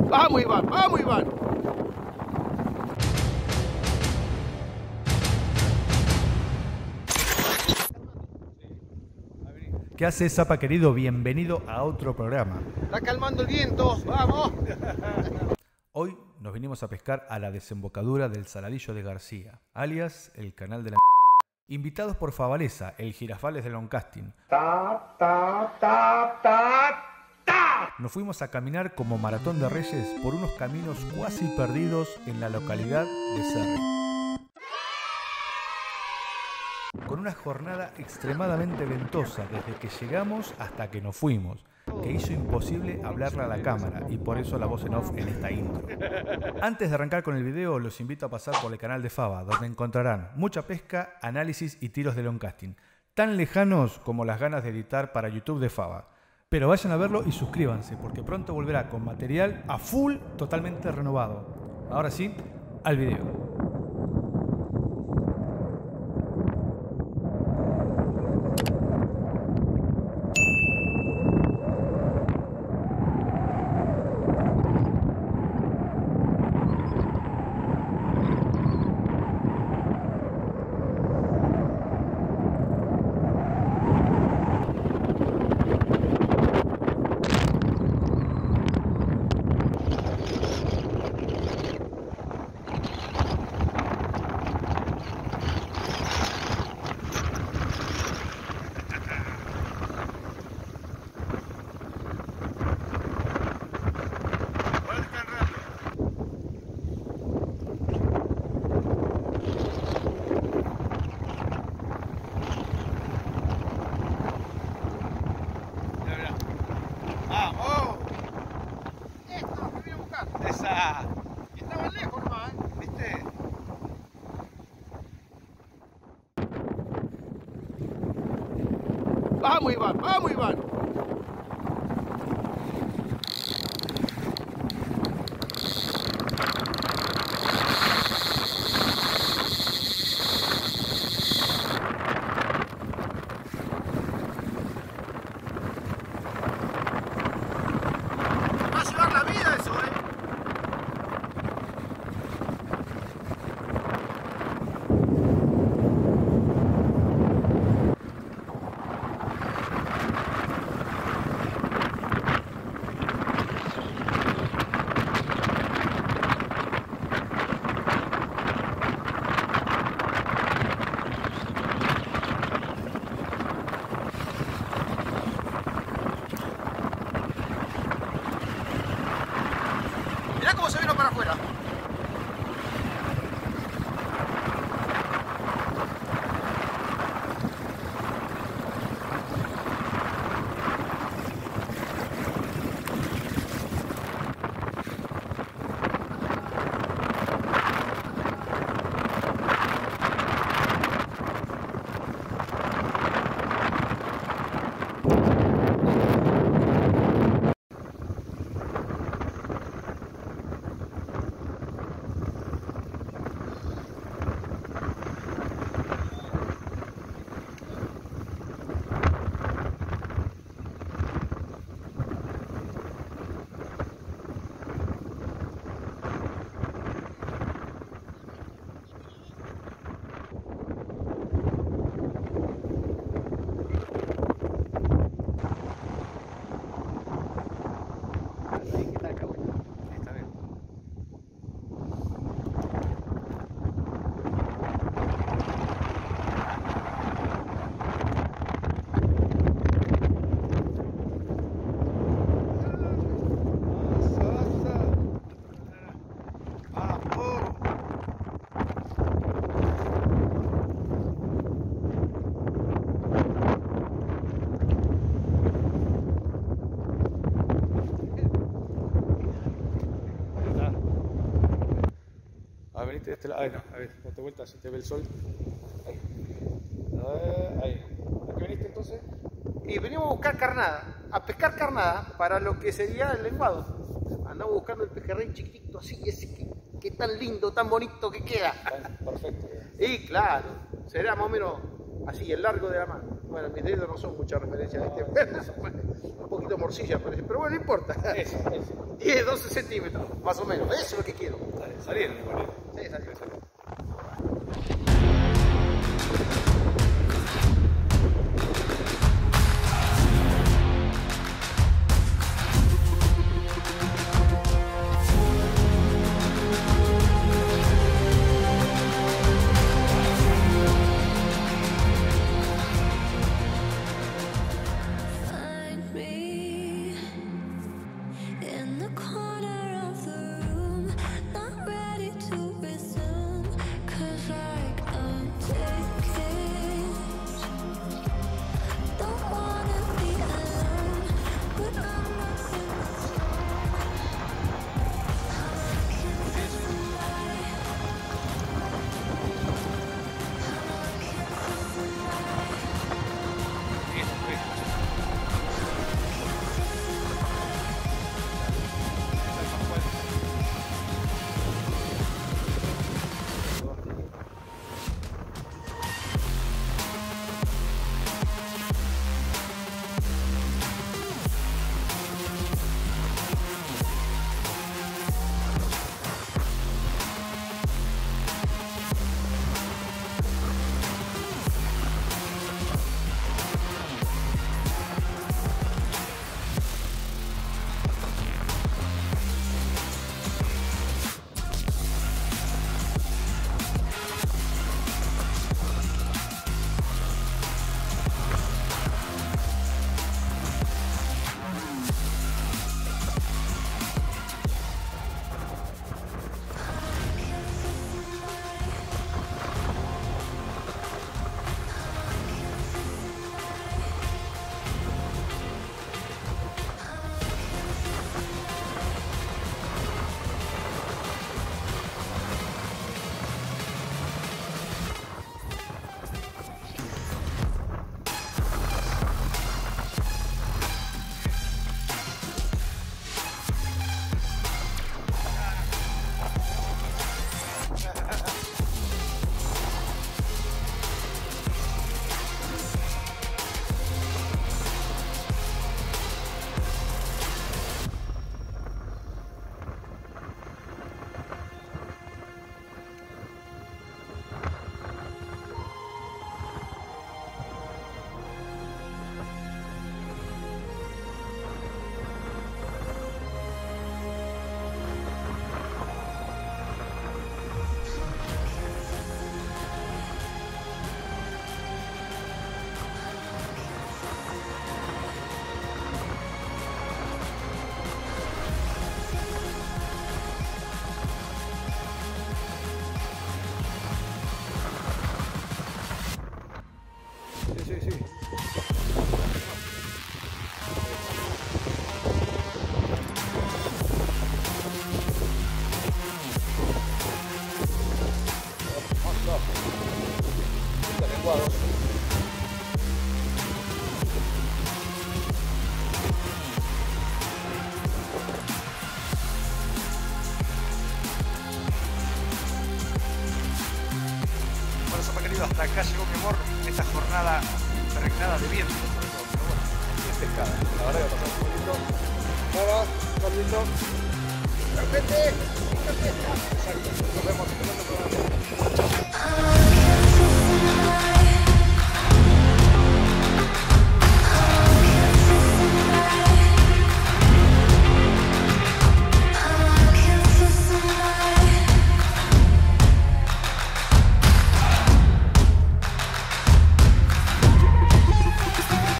¡Vamos, Iván! ¡Vamos, Iván! ¿Qué hace, Zapa querido? Bienvenido a otro programa. Está calmando el viento, ¡vamos! Hoy nos vinimos a pescar a la desembocadura del Saladillo de García, alias el canal de la... Invitados por Favalesa, el Girafales de Loncasting. Nos fuimos a caminar como maratón de reyes por unos caminos cuasi perdidos en la localidad de Cerri. Con una jornada extremadamente ventosa desde que llegamos hasta que nos fuimos, que hizo imposible hablarle a la cámara y por eso la voz en off en esta intro. Antes de arrancar con el video, los invito a pasar por el canal de Fava, donde encontrarán mucha pesca, análisis y tiros de Loncasting, tan lejanos como las ganas de editar para YouTube de Fava. Pero vayan a verlo y suscríbanse, porque pronto volverá con material a full, totalmente renovado. Ahora sí, al video. Estaban lejos nomás, ¿viste? ¡Vamos, Iván! ¡Vamos, Iván! Va a llevar la vida eso, ¿eh? Mirá cómo se vino para afuera. A ver, venite de este lado. Ahí no, a ver, date vuelta, si te ve el sol. Ahí. Ahí. ¿A qué veniste entonces? Y venimos a buscar carnada, a pescar carnada para lo que sería el lenguado. Andamos buscando el pejerrey chiquitito así, ese que tan lindo, tan bonito que queda. Perfecto. Y claro, será más o menos así, el largo de la mano. Bueno, mis dedos no son mucha referencia a este. Un poquito morcilla parece, pero bueno, no importa. Eso. 10, 12 centímetros, más o menos. Eso es lo que quiero. Salieron igual. Sí, salió. Hasta acá llegó mi amor, esta jornada impregnada de viento. Pero bueno, es pescada. La verdad que pasamos un poquito. Vamos, Carlito. Perfecto. Exacto. Nos vemos en el otro programa.